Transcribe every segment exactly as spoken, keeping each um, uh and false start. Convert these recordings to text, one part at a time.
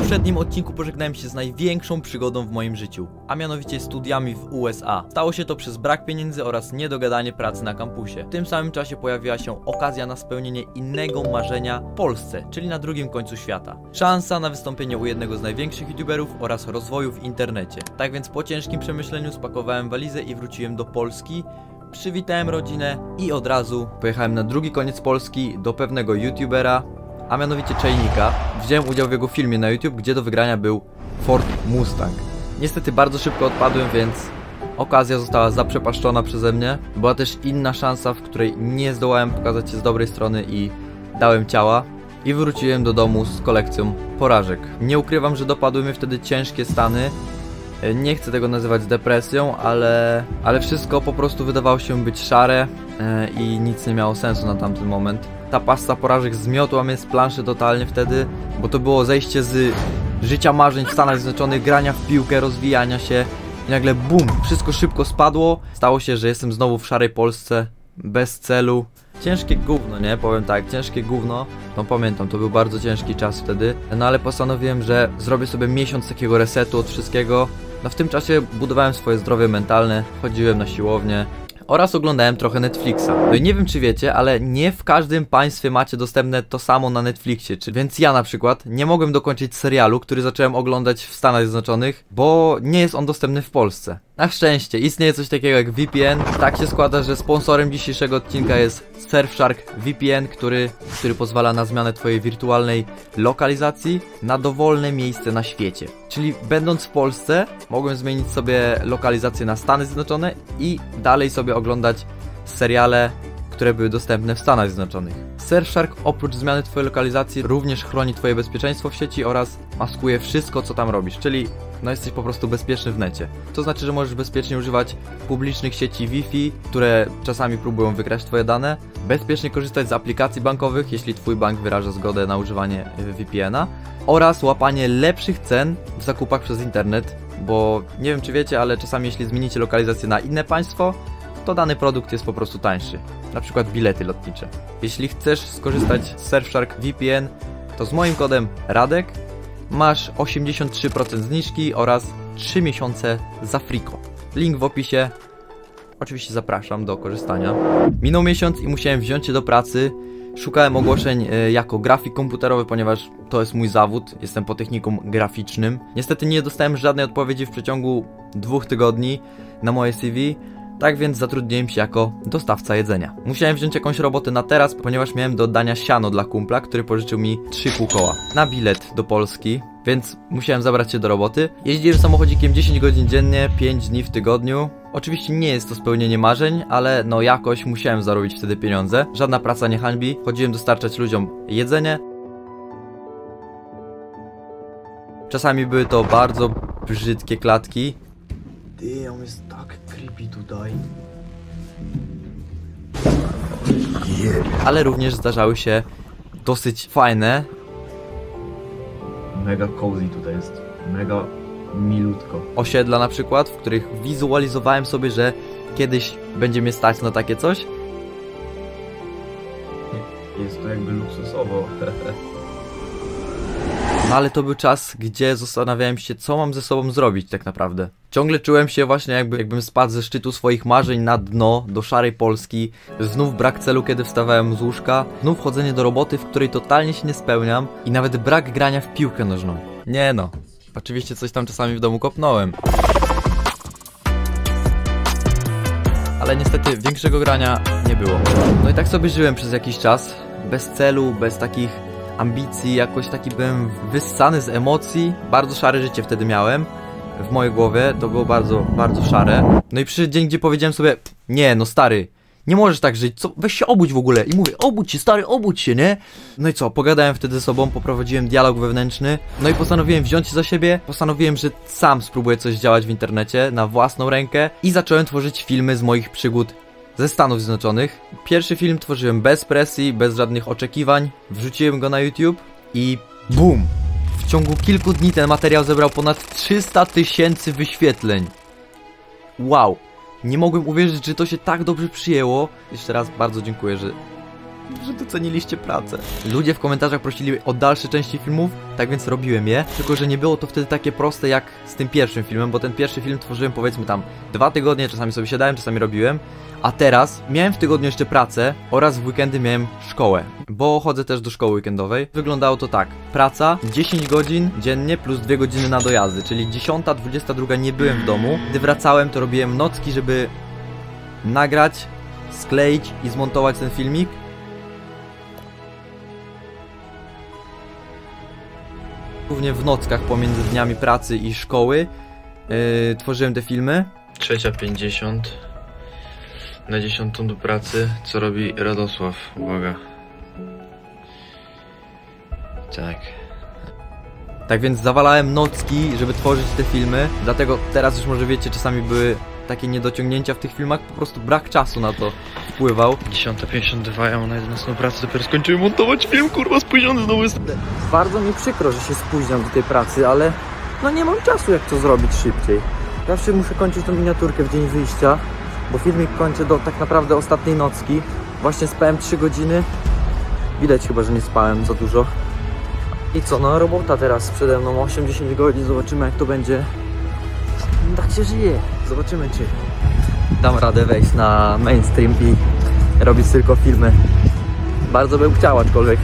poprzednim odcinku pożegnałem się z największą przygodą w moim życiu, a mianowicie studiami w U S A. Stało się to przez brak pieniędzy oraz niedogadanie pracy na kampusie. W tym samym czasie pojawiła się okazja na spełnienie innego marzenia w Polsce, czyli na drugim końcu świata. Szansa na wystąpienie u jednego z największych youtuberów oraz rozwoju w internecie. Tak więc po ciężkim przemyśleniu spakowałem walizę i wróciłem do Polski. Przywitałem rodzinę i od razu pojechałem na drugi koniec Polski do pewnego youtubera, a mianowicie Czajnika. Wziąłem udział w jego filmie na YouTube, gdzie do wygrania był Ford Mustang. Niestety bardzo szybko odpadłem, więc okazja została zaprzepaszczona przeze mnie. Była też inna szansa, w której nie zdołałem pokazać się z dobrej strony i dałem ciała. I wróciłem do domu z kolekcją porażek. Nie ukrywam, że dopadły mnie wtedy ciężkie stany. Nie chcę tego nazywać depresją, ale, ale wszystko po prostu wydawało się być szare e, i nic nie miało sensu na tamten moment. Ta pasta porażek zmiotła mnie z planszy totalnie wtedy, bo to było zejście z życia marzeń w Stanach Zjednoczonych, grania w piłkę, rozwijania się i nagle bum, wszystko szybko spadło. Stało się, że jestem znowu w szarej Polsce, bez celu. Ciężkie gówno, nie? Powiem tak, ciężkie gówno. No pamiętam, to był bardzo ciężki czas wtedy. No ale postanowiłem, że zrobię sobie miesiąc takiego resetu od wszystkiego. No w tym czasie budowałem swoje zdrowie mentalne, chodziłem na siłownię oraz oglądałem trochę Netflixa. No i nie wiem czy wiecie, ale nie w każdym państwie macie dostępne to samo na Netflixie. Czy... Więc ja na przykład nie mogłem dokończyć serialu, który zacząłem oglądać w Stanach Zjednoczonych, bo nie jest on dostępny w Polsce. Na szczęście istnieje coś takiego jak V P N. Tak się składa, że sponsorem dzisiejszego odcinka jest Surfshark V P N, który, który pozwala na zmianę twojej wirtualnej lokalizacji na dowolne miejsce na świecie. Czyli będąc w Polsce mogłem zmienić sobie lokalizację na Stany Zjednoczone i dalej sobie oglądać seriale, które były dostępne w Stanach Zjednoczonych. Surfshark oprócz zmiany twojej lokalizacji również chroni twoje bezpieczeństwo w sieci oraz maskuje wszystko co tam robisz, czyli no jesteś po prostu bezpieczny w necie. To znaczy, że możesz bezpiecznie używać publicznych sieci Wi-Fi, które czasami próbują wykraść twoje dane, bezpiecznie korzystać z aplikacji bankowych, jeśli twój bank wyraża zgodę na używanie V P N a oraz łapanie lepszych cen w zakupach przez internet, bo nie wiem czy wiecie, ale czasami jeśli zmienicie lokalizację na inne państwo, to dany produkt jest po prostu tańszy, na przykład bilety lotnicze. Jeśli chcesz skorzystać z Surfshark V P N, to z moim kodem Radek masz osiemdziesiąt trzy procent zniżki oraz trzy miesiące za friko. Link w opisie. Oczywiście zapraszam do korzystania. Minął miesiąc i musiałem wziąć się do pracy. Szukałem ogłoszeń y, jako grafik komputerowy, ponieważ to jest mój zawód. Jestem po technikum graficznym. Niestety nie dostałem żadnej odpowiedzi w przeciągu dwóch tygodni na moje C V. Tak więc zatrudniłem się jako dostawca jedzenia. Musiałem wziąć jakąś robotę na teraz, ponieważ miałem do oddania siano dla kumpla, który pożyczył mi trzy pół koła na bilet do Polski, więc musiałem zabrać się do roboty. Jeździłem samochodzikiem dziesięć godzin dziennie, pięć dni w tygodniu. Oczywiście nie jest to spełnienie marzeń, ale no jakoś musiałem zarobić wtedy pieniądze. Żadna praca nie hańbi. Chodziłem dostarczać ludziom jedzenie. Czasami były to bardzo brzydkie klatki. Ty, on jest tak creepy tutaj. Ale również zdarzały się dosyć fajne. Mega cozy tutaj jest. Mega milutko. Osiedla na przykład, w których wizualizowałem sobie, że kiedyś będzie mnie stać na takie coś. Jest to jakby luksusowo. No ale to był czas, gdzie zastanawiałem się, co mam ze sobą zrobić tak naprawdę. Ciągle czułem się właśnie jakby, jakbym spadł ze szczytu swoich marzeń na dno, do szarej Polski. Znów brak celu, kiedy wstawałem z łóżka. Znów chodzenie do roboty, w której totalnie się nie spełniam. I nawet brak grania w piłkę nożną. Nie no, oczywiście coś tam czasami w domu kopnąłem. Ale niestety większego grania nie było. No i tak sobie żyłem przez jakiś czas. Bez celu, bez takich ambicji, jakoś taki byłem wyssany z emocji. Bardzo szare życie wtedy miałem. W mojej głowie to było bardzo, bardzo szare. No i przyszedł dzień, gdzie powiedziałem sobie: nie no stary, nie możesz tak żyć, co? Weź się obudź w ogóle. I mówię: obudź się stary, obudź się, nie? No i co, pogadałem wtedy ze sobą, poprowadziłem dialog wewnętrzny. No i postanowiłem wziąć się za siebie. Postanowiłem, że sam spróbuję coś działać w internecie na własną rękę. I zacząłem tworzyć filmy z moich przygód ze Stanów Zjednoczonych. Pierwszy film tworzyłem bez presji, bez żadnych oczekiwań. Wrzuciłem go na YouTube i BUM! W ciągu kilku dni ten materiał zebrał ponad trzysta tysięcy wyświetleń. Wow! Nie mogłem uwierzyć, że to się tak dobrze przyjęło. Jeszcze raz bardzo dziękuję, że że doceniliście pracę. Ludzie w komentarzach prosili o dalsze części filmów, tak więc robiłem je, tylko że nie było to wtedy takie proste jak z tym pierwszym filmem, bo ten pierwszy film tworzyłem powiedzmy tam dwa tygodnie, czasami sobie siadałem, czasami robiłem, a teraz miałem w tygodniu jeszcze pracę oraz w weekendy miałem szkołę, bo chodzę też do szkoły weekendowej. Wyglądało to tak, praca dziesięć godzin dziennie plus dwie godziny na dojazdy, czyli dziesiąta, dwudziesta druga nie byłem w domu. Gdy wracałem, to robiłem nocki, żeby nagrać, skleić i zmontować ten filmik. Głównie w nockach pomiędzy dniami pracy i szkoły yy, tworzyłem te filmy. Trzecia pięćdziesiąt. Na dziesiątą do pracy. Co robi Radosław? Uwaga. Tak. Tak więc zawalałem nocki, żeby tworzyć te filmy. Dlatego teraz już może wiecie, czasami były takie niedociągnięcia w tych filmach. Po prostu brak czasu na to wpływał. dziesiąta pięćdziesiąt dwa, ja mam na jedenastą pracę. Dopiero skończyłem montować film, kurwa, spóźniony znowu jest. Bardzo mi przykro, że się spóźniam do tej pracy, ale no nie mam czasu jak to zrobić szybciej. Zawsze muszę kończyć tą miniaturkę w dzień wyjścia, bo filmik kończę do tak naprawdę ostatniej nocki. Właśnie spałem trzy godziny. Widać chyba, że nie spałem za dużo. I co, no robota teraz przede mną, osiem dziesięć godzin, zobaczymy jak to będzie. Tak się żyje, zobaczymy czy dam radę wejść na mainstream i robić tylko filmy. Bardzo bym chciał, aczkolwiek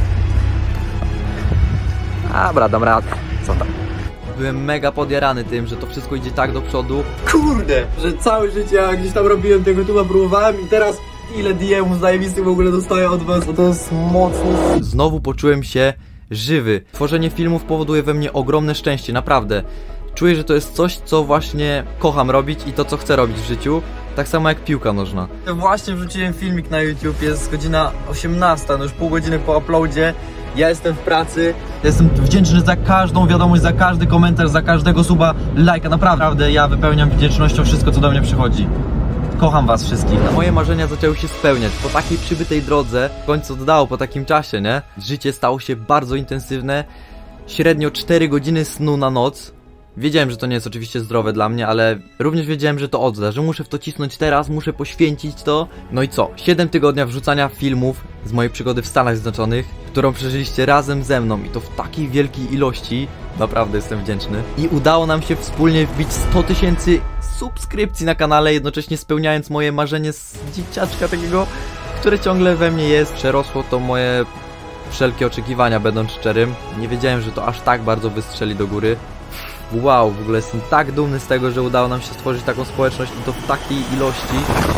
dobra, dam radę, co tam. Byłem mega podjarany tym, że to wszystko idzie tak do przodu. Kurde, że całe życie ja gdzieś tam robiłem tego tuba, próbowałem i teraz ile D M-ów zajebistych w ogóle dostaję od was, bo to jest mocno. Znowu poczułem się żywy. Tworzenie filmów powoduje we mnie ogromne szczęście, naprawdę. Czuję, że to jest coś, co właśnie kocham robić i to, co chcę robić w życiu. Tak samo jak piłka nożna. Właśnie wrzuciłem filmik na YouTube, jest godzina osiemnasta, no już pół godziny po uploadzie. Ja jestem w pracy. Jestem wdzięczny za każdą wiadomość, za każdy komentarz, za każdego suba, lajka. Naprawdę, ja wypełniam wdzięcznością wszystko, co do mnie przychodzi. Kocham was wszystkich. Moje marzenia zaczęły się spełniać. Po takiej przybytej drodze, w końcu oddało po takim czasie, nie? Życie stało się bardzo intensywne. Średnio cztery godziny snu na noc. Wiedziałem, że to nie jest oczywiście zdrowe dla mnie, ale również wiedziałem, że to odda, że muszę w to cisnąć teraz, muszę poświęcić to. No i co? siedem tygodnia wrzucania filmów z mojej przygody w Stanach Zjednoczonych, którą przeżyliście razem ze mną i to w takiej wielkiej ilości. Naprawdę jestem wdzięczny. I udało nam się wspólnie wbić sto tysięcy subskrypcji na kanale, jednocześnie spełniając moje marzenie z dzieciaczka takiego, które ciągle we mnie jest. Przerosło to moje wszelkie oczekiwania, będąc szczerym. Nie wiedziałem, że to aż tak bardzo wystrzeli do góry. Wow, w ogóle jestem tak dumny z tego, że udało nam się stworzyć taką społeczność i to w takiej ilości.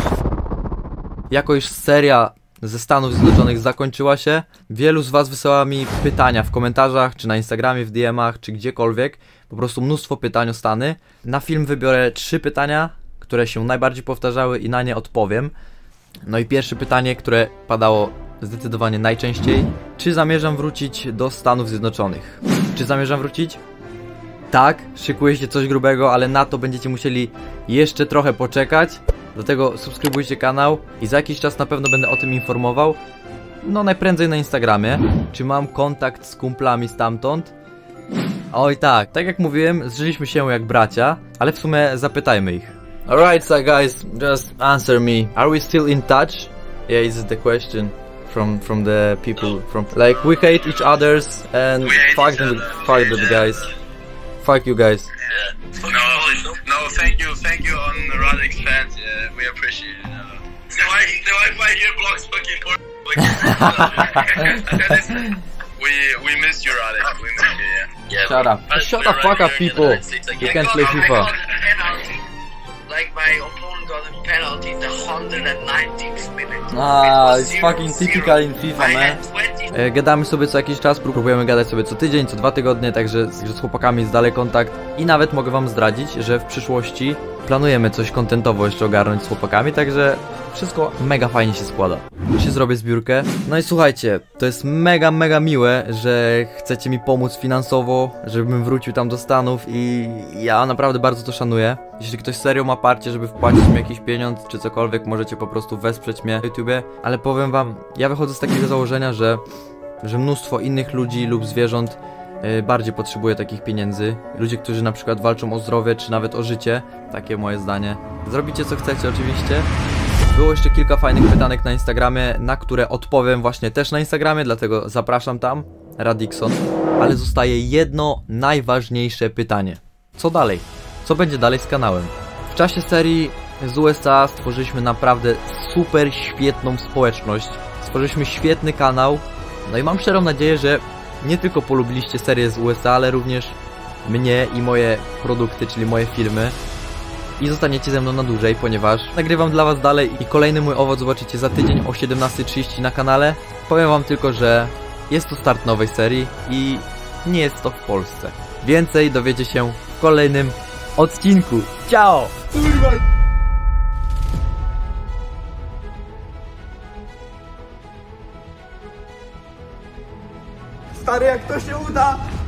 Jako już seria ze Stanów Zjednoczonych zakończyła się, wielu z was wysyła mi pytania w komentarzach, czy na Instagramie, w D M-ach, czy gdziekolwiek. Po prostu mnóstwo pytań o Stany. Na film wybiorę trzy pytania, które się najbardziej powtarzały i na nie odpowiem. No i pierwsze pytanie, które padało zdecydowanie najczęściej. Czy zamierzam wrócić do Stanów Zjednoczonych? Czy zamierzam wrócić? Tak, szykuje się coś grubego, ale na to będziecie musieli jeszcze trochę poczekać. Dlatego subskrybujcie kanał i za jakiś czas na pewno będę o tym informował. No najprędzej na Instagramie. Czy mam kontakt z kumplami stamtąd? Oj tak, tak jak mówiłem, zżyliśmy się jak bracia, ale w sumie zapytajmy ich. Alright, so guys, just answer me. Are we still in touch? Yeah, this is the question from from the people from like we hate each others and fuck them, fuck the guys. Fuck you guys. Yeah. No, no, thank you, thank you on Radek's fans. Yeah, we appreciate it. Uh, the Wi- the Wi-Fi here blocks fucking poor. we we miss you, Radek. We miss you. Yeah. yeah Shut up. but Shut we're the fuck right up, here in people. the States again. You I can't got- play I FIFA. got a penalty. Like my opponent got a penalty in the one hundred nineteenth minute. Ah, It was it's zero, fucking zero. typical in FIFA, I man. had twenty E, Gadamy sobie co jakiś czas, próbujemy gadać sobie co tydzień, co dwa tygodnie, także z, z chłopakami jest dalej kontakt. I nawet mogę wam zdradzić, że w przyszłości planujemy coś kontentowo jeszcze ogarnąć z chłopakami, także wszystko mega fajnie się składa. Się zrobię zbiórkę. No i słuchajcie, to jest mega, mega miłe, że chcecie mi pomóc finansowo, żebym wrócił tam do Stanów i ja naprawdę bardzo to szanuję. Jeśli ktoś serio ma parcie, żeby wpłacić mi jakiś pieniądz czy cokolwiek, możecie po prostu wesprzeć mnie na YouTubie, ale powiem wam, ja wychodzę z takiego założenia, że że mnóstwo innych ludzi lub zwierząt yy, bardziej potrzebuje takich pieniędzy. Ludzie, którzy na przykład walczą o zdrowie, czy nawet o życie. Takie moje zdanie. Zrobicie co chcecie oczywiście. Było jeszcze kilka fajnych pytanek na Instagramie, na które odpowiem właśnie też na Instagramie, dlatego zapraszam tam, Radikson. Ale zostaje jedno najważniejsze pytanie. Co dalej? Co będzie dalej z kanałem? W czasie serii z U S A stworzyliśmy naprawdę super świetną społeczność. Stworzyliśmy świetny kanał. No i mam szczerą nadzieję, że nie tylko polubiliście serię z U S A, ale również mnie i moje produkty, czyli moje filmy. I zostaniecie ze mną na dłużej, ponieważ nagrywam dla was dalej i kolejny mój owoc zobaczycie za tydzień o siedemnastej trzydzieści na kanale. Powiem wam tylko, że jest to start nowej serii i nie jest to w Polsce. Więcej dowiecie się w kolejnym odcinku. Ciao! Stary, jak to się uda,